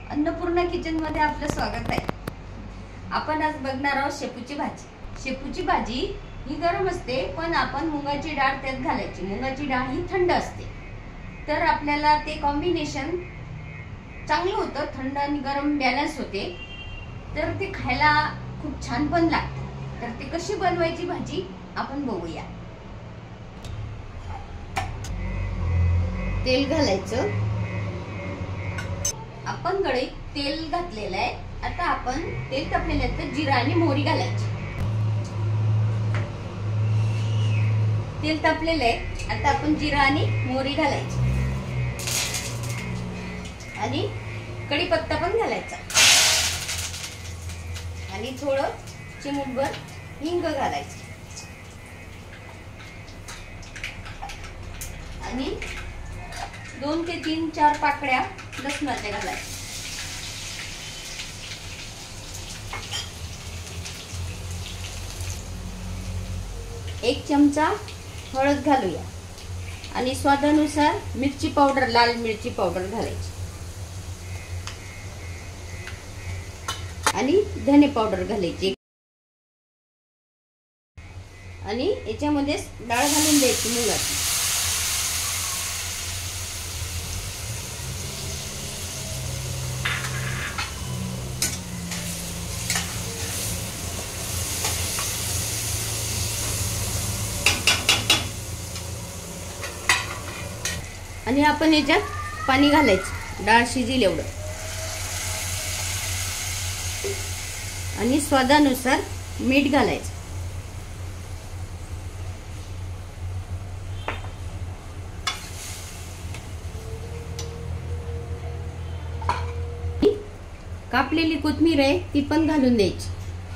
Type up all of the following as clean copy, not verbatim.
Annapurna kitchen मध्ये आपलं स्वागत आहे। आपण आज बघणार आहोत शेपूची भाजी। शेपूची भाजी ही गरम असते, पण आपण मुगाची डाळ त्यात घालायची। मुगाची डाळ ही थंड असते, तर आपल्याला ते कॉम्बिनेशन चांगलं होतं। थंड आणि गरम बॅलन्स होते, तर ते खायला खूप छान पण लागते। तर ते कशी बनवायची भाजी आपण बघूया। तेल घालायचं। आपण कढईत तेल घातलेलं आहे। आता आपण तेल तापल्यानंतर जिरा आणि मोहरी घालायची। तेल तापलेलं आहे, आता आपण जिरा आणि मोहरी घालायची आणि कढीपत्ता पण घालायचा आणि थोडं चिमूटभर हिंग घालायचं आणि 2 ते 3-4 पाकळ्या लसणाच्या घालायच्या। एक चमचा हळद घालूया आणि स्वादानुसार मिरची पावडर, लाल मिरची पावडर घालायची आणि धने पावडर घालायची आणि याच्यामध्ये डाळ घालून द्यायची मुगाची। आणि आपण याच्यात पाणी घालायचं, डाळ शिजेल एवढं, आणि स्वादानुसार मीठ घालायचं। कापलेली कोथिंबीर आहे ती पण घालून द्यायची।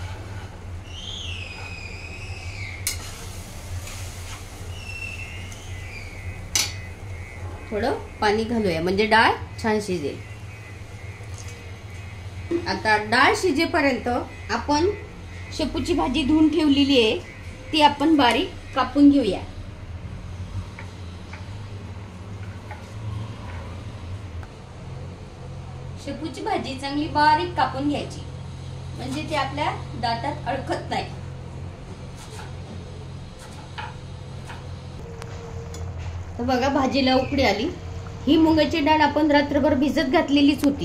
थोडं पाणी घालूया म्हणजे डाळ छान शिजेल। आता डाळ शिजेपर्यंत आपण शेपूची भाजी धुवून ठेवलेली आहे, ती आपण बारीक कापून घेऊया। शेपूची भाजी चांगली बारीक कापून घ्यायची, म्हणजे ती आपल्या दातात अडकत नाही। तर बघा, भाजीला उकळी आली। ही मुगाची डाळ आपण रात्रभर भिजत घातलेलीच होती,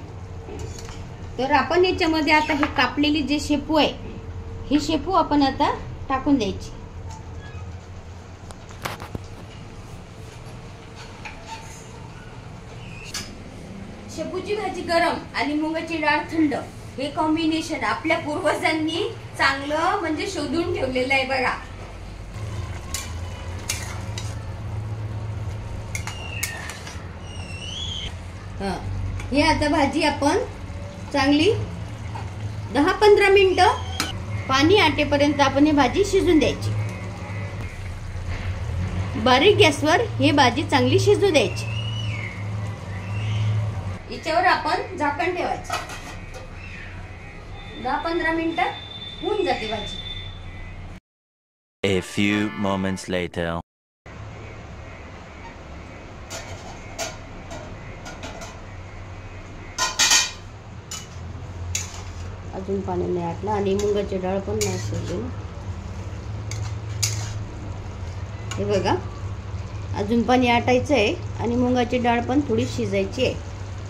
तर आपण याच्यामध्ये आता हे कापलेली जे शेपू आहे, ही शेपू आपण आता टाकून द्यायची। शेपूची भाजी गरम आणि मुगाची डाळ थंड, हे कॉम्बिनेशन आपल्या पूर्वजांनी चांगलं म्हणजे शोधून ठेवलेलं आहे बघा। हे आता भाजी आपण चांगली 10-15 मिनिटं पाणी आटेपर्यंत आपण ही भाजी शिजून द्यायची। बारीक गॅसवर ही भाजी चांगली शिजू द्यायची। याच्यावर आपण झाकण ठेवायचं, 10-15 मिनिटं होऊन जाते भाजी। A few moments later. अजून पाणी नाही आटलं आणि मुगाची डाळ पण नाही शिजली। हे बघा, अजून पाणी आटायचं आहे आणि मुगाची डाळ पण थोडी शिजायची आहे।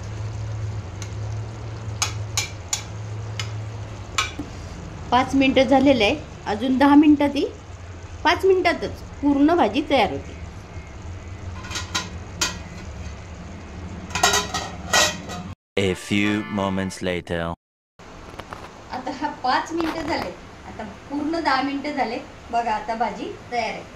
पाच मिनिटं झालेलं आहे, अजून 10 मिनिटात ती 5 मिनिटातच पूर्ण भाजी तयार होते। A few moments later. आता हा 5 मिनिटं झाले, आता पूर्ण 10 मिनिटं झाले बघा। आता भाजी तयार आहे।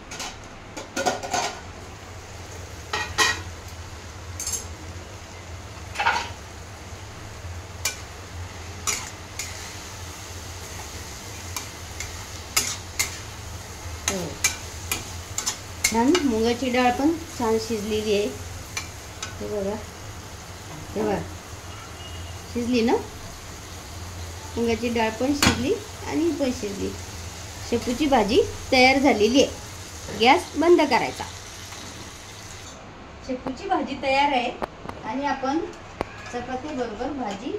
छान मुगाची डाळ पण छान शिजलेली आहे। हे बघा, हे बघा, शिजली ना, मुगाची डाळ पण शिजली आणि ही पण शिजली। शेपूची भाजी तयार झालेली आहे। गॅस बंद करायचा। शेपूची भाजी तयार आहे आणि आपण चपाती बरोबर भाजी.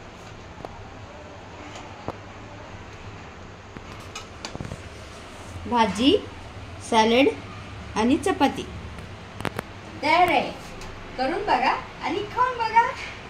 भाजी, सॅलड आणि चपाती तयार आहे. करून बघा आणि खाऊन बघा.